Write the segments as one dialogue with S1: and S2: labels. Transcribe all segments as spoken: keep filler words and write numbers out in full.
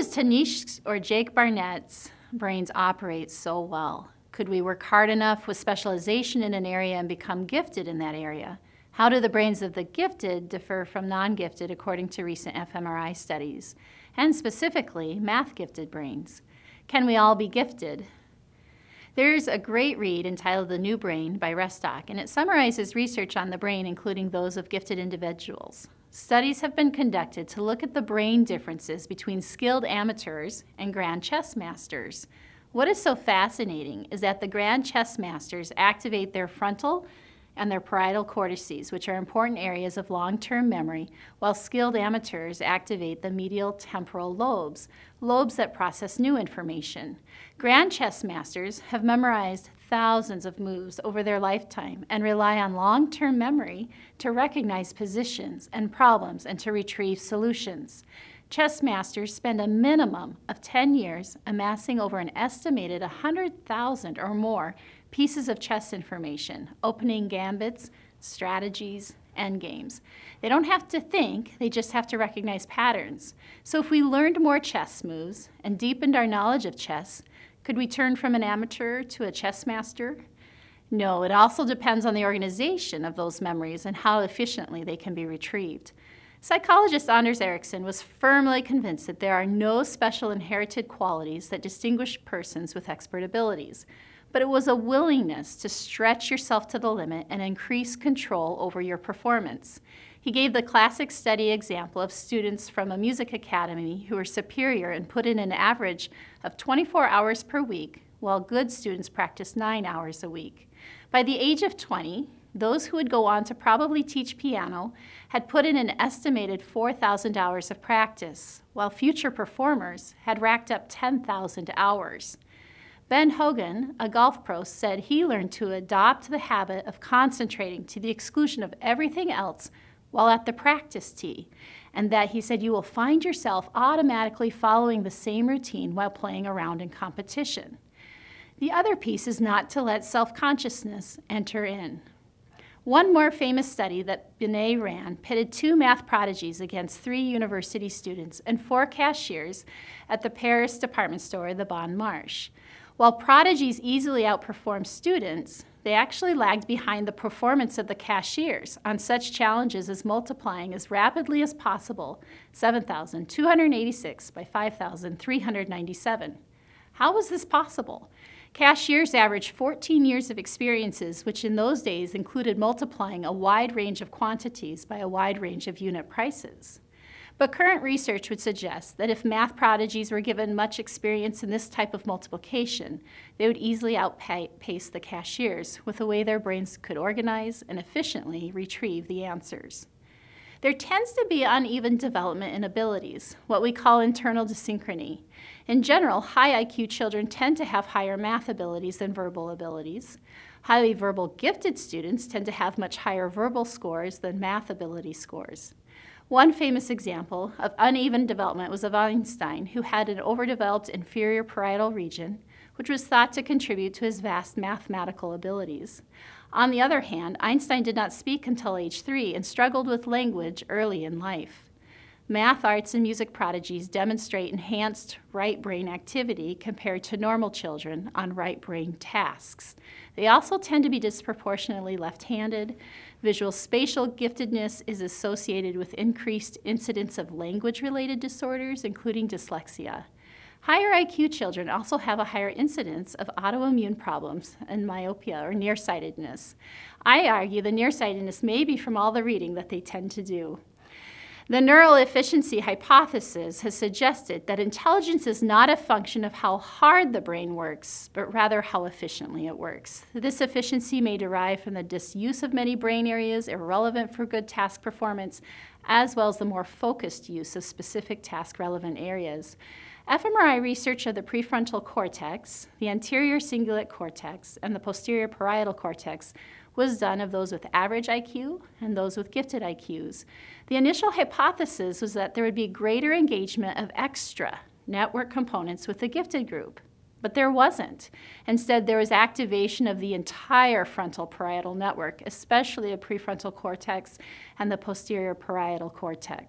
S1: does Tanish or Jake Barnett's brains operate so well? Could we work hard enough with specialization in an area and become gifted in that area? How do the brains of the gifted differ from non-gifted according to recent F M R I studies, and specifically math-gifted brains? Can we all be gifted? There's a great read entitled The New Brain by Restock, and it summarizes research on the brain, including those of gifted individuals. Studies have been conducted to look at the brain differences between skilled amateurs and grand chess masters. What is so fascinating is that the grand chess masters activate their frontal and their parietal cortices, which are important areas of long-term memory, while skilled amateurs activate the medial temporal lobes, lobes that process new information. Grand chess masters have memorized thousands of moves over their lifetime and rely on long-term memory to recognize positions and problems and to retrieve solutions. Chess masters spend a minimum of ten years amassing over an estimated one hundred thousand or more pieces of chess information, opening gambits, strategies, endgames. They don't have to think, they just have to recognize patterns. So if we learned more chess moves and deepened our knowledge of chess, could we turn from an amateur to a chess master? No, it also depends on the organization of those memories and how efficiently they can be retrieved. Psychologist Anders Ericsson was firmly convinced that there are no special inherited qualities that distinguish persons with expert abilities, but it was a willingness to stretch yourself to the limit and increase control over your performance. He gave the classic study example of students from a music academy who were superior and put in an average of twenty-four hours per week, while good students practiced nine hours a week. By the age of twenty, those who would go on to probably teach piano had put in an estimated four thousand hours of practice, while future performers had racked up ten thousand hours. Ben Hogan, a golf pro, said he learned to adopt the habit of concentrating to the exclusion of everything else while at the practice tee, and that he said you will find yourself automatically following the same routine while playing around in competition. The other piece is not to let self-consciousness enter in. One more famous study that Binet ran pitted two math prodigies against three university students and four cashiers at the Paris department store, the Bon Marché. While prodigies easily outperformed students, they actually lagged behind the performance of the cashiers on such challenges as multiplying as rapidly as possible seven thousand two hundred eighty-six by five thousand three hundred ninety-seven. How was this possible? Cashiers averaged fourteen years of experiences, which in those days included multiplying a wide range of quantities by a wide range of unit prices. But current research would suggest that if math prodigies were given much experience in this type of multiplication, they would easily outpace the cashiers with the way their brains could organize and efficiently retrieve the answers. There tends to be uneven development in abilities, what we call internal dyssynchrony. In general, high I Q children tend to have higher math abilities than verbal abilities. Highly verbal gifted students tend to have much higher verbal scores than math ability scores. One famous example of uneven development was of Einstein, who had an overdeveloped inferior parietal region, which was thought to contribute to his vast mathematical abilities. On the other hand, Einstein did not speak until age three and struggled with language early in life. Math, arts, and music prodigies demonstrate enhanced right brain activity compared to normal children on right brain tasks. They also tend to be disproportionately left-handed. Visual spatial giftedness is associated with increased incidence of language-related disorders, including dyslexia. Higher I Q children also have a higher incidence of autoimmune problems and myopia or nearsightedness. I argue the nearsightedness may be from all the reading that they tend to do. The neural efficiency hypothesis has suggested that intelligence is not a function of how hard the brain works, but rather how efficiently it works. This efficiency may derive from the disuse of many brain areas irrelevant for good task performance, as well as the more focused use of specific task-relevant areas. F M R I research of the prefrontal cortex, the anterior cingulate cortex, and the posterior parietal cortex was done of those with average I Q and those with gifted I Qs. The initial hypothesis was that there would be greater engagement of extra network components with the gifted group, but there wasn't. Instead, there was activation of the entire frontal parietal network, especially the prefrontal cortex and the posterior parietal cortex.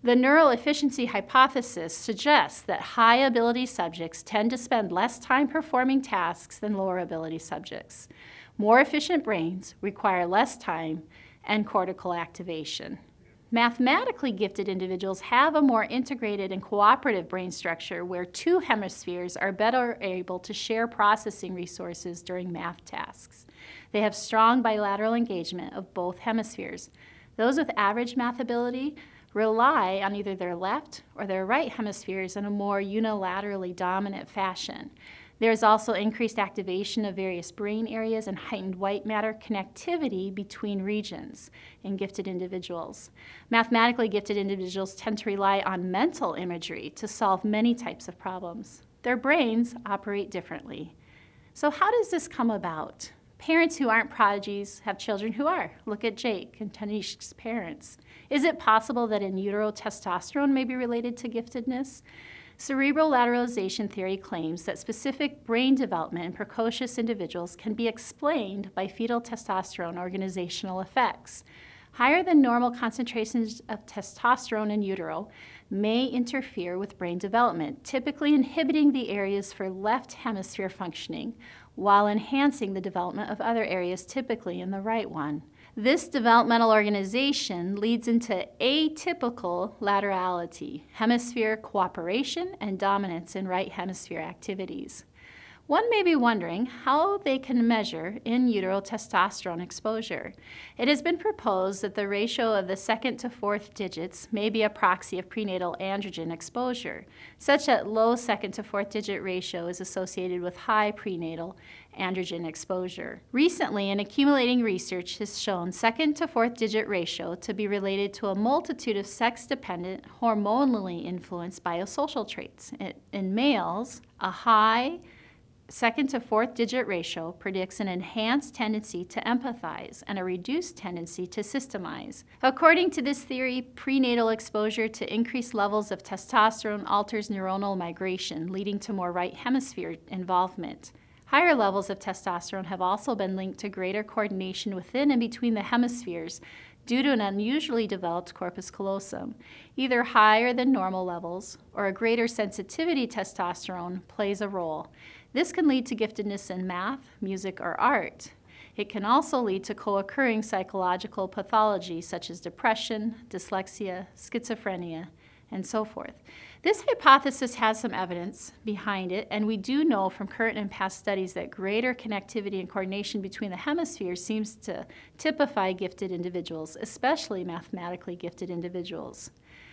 S1: The neural efficiency hypothesis suggests that high ability subjects tend to spend less time performing tasks than lower ability subjects. More efficient brains require less time and cortical activation. Mathematically gifted individuals have a more integrated and cooperative brain structure where two hemispheres are better able to share processing resources during math tasks. They have strong bilateral engagement of both hemispheres. Those with average math ability rely on either their left or their right hemispheres in a more unilaterally dominant fashion. There is also increased activation of various brain areas and heightened white matter connectivity between regions in gifted individuals. Mathematically gifted individuals tend to rely on mental imagery to solve many types of problems. Their brains operate differently. So how does this come about? Parents who aren't prodigies have children who are. Look at Jake and Tanish's parents. Is it possible that in utero testosterone may be related to giftedness? Cerebral lateralization theory claims that specific brain development in precocious individuals can be explained by fetal testosterone organizational effects. Higher than normal concentrations of testosterone in utero may interfere with brain development, typically inhibiting the areas for left hemisphere functioning, while enhancing the development of other areas, typically in the right one. This developmental organization leads into atypical laterality, hemisphere cooperation, and dominance in right hemisphere activities. One may be wondering how they can measure in utero testosterone exposure. It has been proposed that the ratio of the second to fourth digits may be a proxy of prenatal androgen exposure, such that low second to fourth digit ratio is associated with high prenatal androgen exposure. Recently, an accumulating research has shown second to fourth digit ratio to be related to a multitude of sex-dependent, hormonally influenced biosocial traits. In males, a high second to fourth digit ratio predicts an enhanced tendency to empathize and a reduced tendency to systemize. According to this theory, prenatal exposure to increased levels of testosterone alters neuronal migration, leading to more right hemisphere involvement. Higher levels of testosterone have also been linked to greater coordination within and between the hemispheres due to an unusually developed corpus callosum. Either higher than normal levels or a greater sensitivity to testosterone plays a role. This can lead to giftedness in math, music, or art. It can also lead to co-occurring psychological pathology such as depression, dyslexia, schizophrenia, and so forth. This hypothesis has some evidence behind it, and we do know from current and past studies that greater connectivity and coordination between the hemispheres seems to typify gifted individuals, especially mathematically gifted individuals.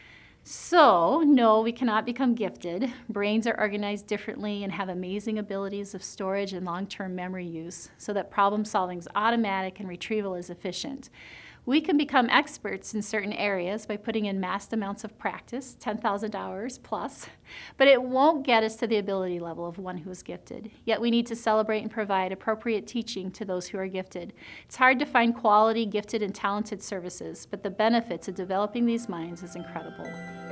S1: So, no, we cannot become gifted. Brains are organized differently and have amazing abilities of storage and long-term memory use, so that problem solving is automatic and retrieval is efficient. We can become experts in certain areas by putting in massed amounts of practice, ten thousand hours plus, but it won't get us to the ability level of one who is gifted. Yet we need to celebrate and provide appropriate teaching to those who are gifted. It's hard to find quality, gifted, and talented services, but the benefits of developing these minds is incredible.